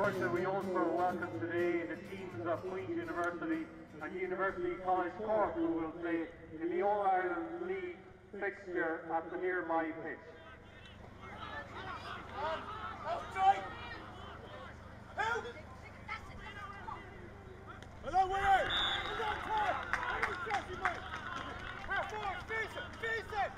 question we also welcome today the teams of Queen University and University College Cork, who will play in the All-Ireland League fixture at the nearby pitch. Hello, Willie! Half forward, face it!